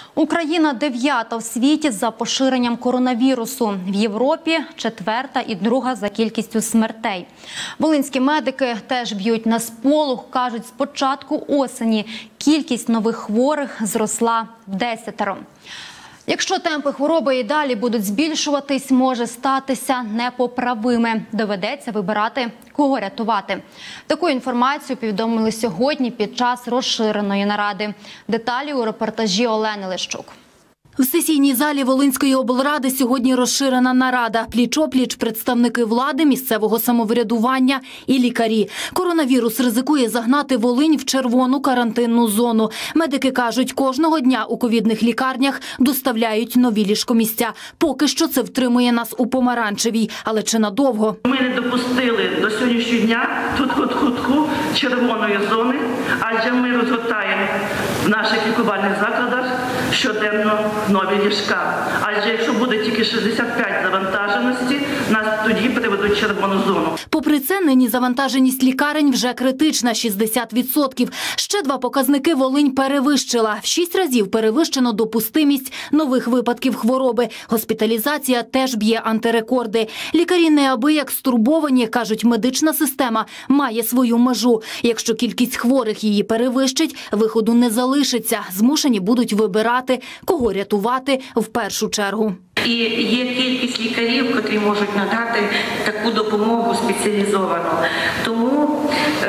Україна 9-та в світі за поширенням коронавірусу. В Європі 4-та і 2-га за кількістю смертей. Волинські медики теж б'ють на сполох. Кажуть, з початку осені кількість нових хворих зросла в 10-ро. Якщо темпи хвороби і далі будуть збільшуватись, може статися непоправиме. Доведеться вибирати, кого рятувати. Таку інформацію повідомили сьогодні під час розширеної наради. Деталі у репортажі Олени Лещук. В сесійній залі Волинської облради сьогодні розширена нарада. Пліч-опліч представники влади, місцевого самоврядування і лікарі. Коронавірус ризикує загнати Волинь в червону карантинну зону. Медики кажуть, кожного дня у ковідних лікарнях доставляють нові ліжкомісця. Поки що це втримує нас у помаранчевій. Але чи надовго? Ми не допустили до сьогоднішнього дня тут червоної зони, адже ми розгортаємо в наших лікувальних закладах щоденно нові ліжка. Адже якщо буде тільки 65 завантаженості, нас тоді приведуть в червону зону. Попри це, нині завантаженість лікарень вже критична – 60%. Ще 2 показники Волинь перевищила. В 6 разів перевищено допустимість нових випадків хвороби. Госпіталізація теж б'є антирекорди. Лікарі неабияк стурбовані, кажуть, медична система має свою межу. Якщо кількість хворих її перевищить, виходу не залишиться. Змушені будуть вибирати, кого рятувати в першу чергу. І є кількість лікарів, котрі можуть надати таку допомогу спеціалізовану. Тому,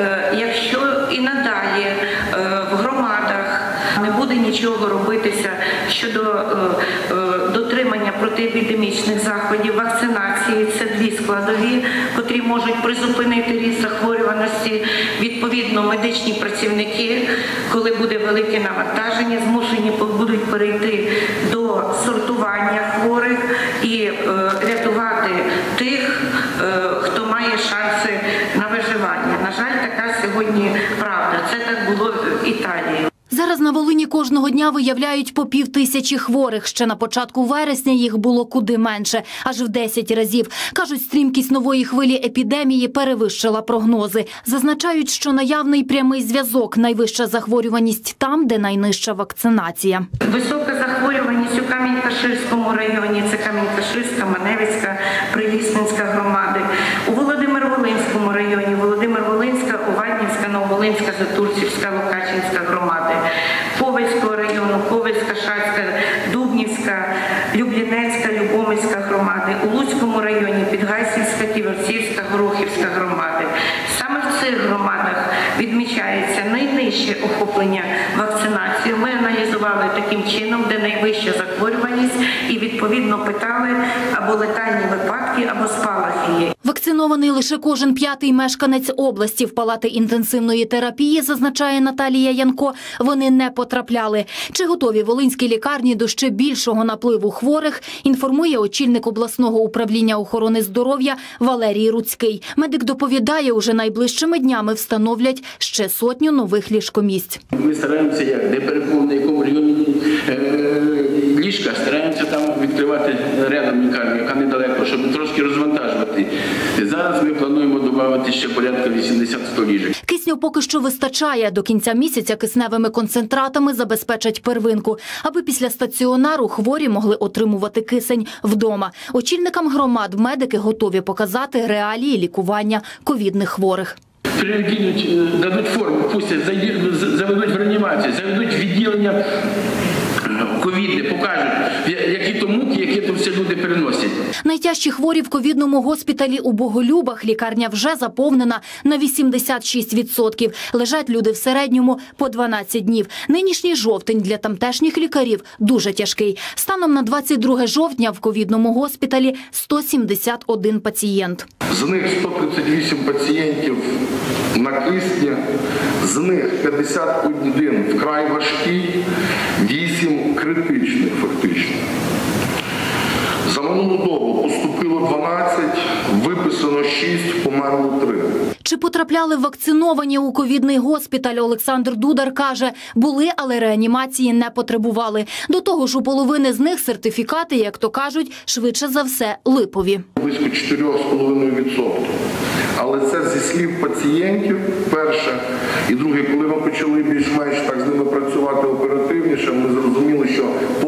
якщо і надалі в громадах не буде нічого робитися щодо дотримання протиепідемічних заходів, вакцинації – це 2 складові, котрі можуть призупинити ріст захворюваності. Відповідно, медичні працівники, коли буде велике навантаження, змушені будуть перейти до сортування хворих і рятувати тих, хто має шанси на виживання. На жаль, така сьогодні правда. Це так було в Італії. Зараз на Волині кожного дня виявляють по 5000 хворих. Ще на початку вересня їх було куди менше – аж в 10 разів. Кажуть, стрімкість нової хвилі епідемії перевищила прогнози. Зазначають, що наявний прямий зв'язок – найвища захворюваність там, де найнижча вакцинація. Висока захворюваність у Камінь-Каширському районі – це Камінь-Каширська, Маневицька, Прилісненська громади. У Володимир-Волинському районі – Володимир-Волинська, Уваднівська, Нововолинська, Затурцівська, Локачинська громади. Ковельського району, Ковельська, Шацька, Дубнівська, Люблінецька, Любомельська громади. У Луцькому районі Підгайсівська, Ківерцівська, Горохівська громади. Саме в цих громадах відмічається найнижче охоплення вакцинацією. Ми аналізували таким чином, де найвища захворюваність і відповідно питали або летальні випадки, або спалахи є. Вакцинований лише кожен 5-й мешканець області. В палати інтенсивної терапії, зазначає Наталія Янко, вони не потрапляли. Чи готові волинські лікарні до ще більшого напливу хворих, інформує очільник обласного управління охорони здоров'я Валерій Руцький. Медик доповідає, уже найближчими днями встановлять ще 100 нових ліжкомісць. Ми стараємося, де переповнено, на якому районі ліжка, стараємося там відкривати рядом лікарню, яка недалеко, щоб трошки розвантажувати. Зараз ми плануємо додати ще порядка 80-100 ліжок. Кисню поки що вистачає. До кінця місяця кисневими концентратами забезпечать первинку, аби після стаціонару хворі могли отримувати кисень вдома. Очільникам громад медики готові показати реалії лікування ковідних хворих. Перекинуть, дадуть форму, пустять, заведуть в реанімацію, заведуть відділення ковідне, покажуть, які то муки, які то все люди переносять. Найтяжчі хворі в ковідному госпіталі у Боголюбах. Лікарня вже заповнена на 86%. Лежать люди в середньому по 12 днів. Нинішній жовтень для тамтешніх лікарів дуже тяжкий. Станом на 22 жовтня в ковідному госпіталі 171 пацієнт. З них 138 пацієнтів на кисні, з них 51 вкрай важкий, 8 критичних фактично. За минулу добу поступило 12, виписано 6, померло 3. Чи потрапляли вакциновані у ковідний госпіталь, Олександр Дудар каже, були, але реанімації не потребували. До того ж, у половини з них сертифікати, як то кажуть, швидше за все липові. Близько 4,5%. Але це зі слів пацієнтів, перше. І друге, коли ми почали більш-менш так з ними працювати оперативніше, ми зрозуміли, що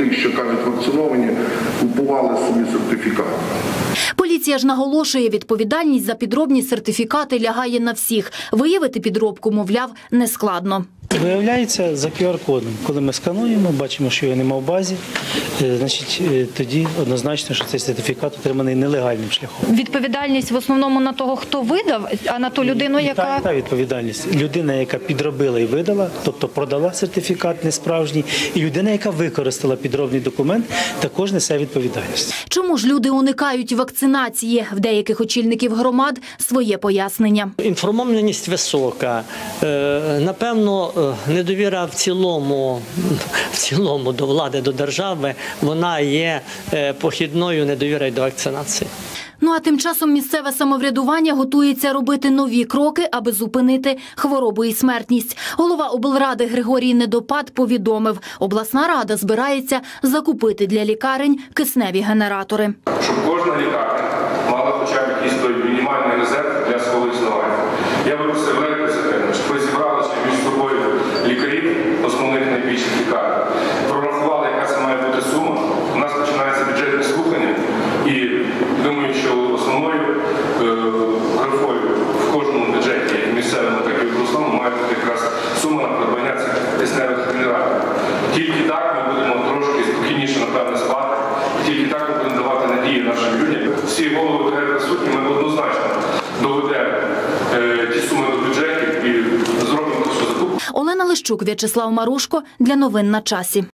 тих, що кажуть вакциновані, купували собі сертифікати. Поліція ж наголошує, відповідальність за підробні сертифікати лягає на всіх. Виявити підробку, мовляв, нескладно. Виявляється за QR-кодом. Коли ми скануємо, бачимо, що його немає в базі, значить тоді однозначно, що цей сертифікат отриманий нелегальним шляхом. Відповідальність в основному на того, хто видав, а на ту людину, яка... Та відповідальність. Людина, яка підробила і видала, тобто продала сертифікат несправжній, і людина, яка використала підробний документ, також несе відповідальність. Чому ж люди уникають вакцинації? В деяких очільників громад своє пояснення. Інформованість висока. Напевно, недовіра в цілому до влади, до держави, вона є похідною недовірою до вакцинації. Ну а тим часом місцеве самоврядування готується робити нові кроки, аби зупинити хворобу і смертність. Голова облради Григорій Недопад повідомив, обласна рада збирається закупити для лікарень кисневі генератори. Щоб кожна лікарня мала хоча б якийсь той мінімальний резерв для свого існування. Я би просив, щоб ви зібралися між собою лікарів основних найбільших лікарень, прорахували, яка це має бути сума. У нас починається бюджетне слухання, і думаю, що основною графою в кожному бюджеті, як місцевому, так і обласному, має бути якраз сума на придбання цих кисневих генераторів. Тільки так ми будемо трошки спокійніше, напевне, спати, і тільки так ми будемо давати надії нашим людям. Всі голови присутні, ми однозначно доведемо ті суми до бюджетів і зробимо те, що закупимо. Олена Лищук, В'ячеслав Марушко. Для новин на часі.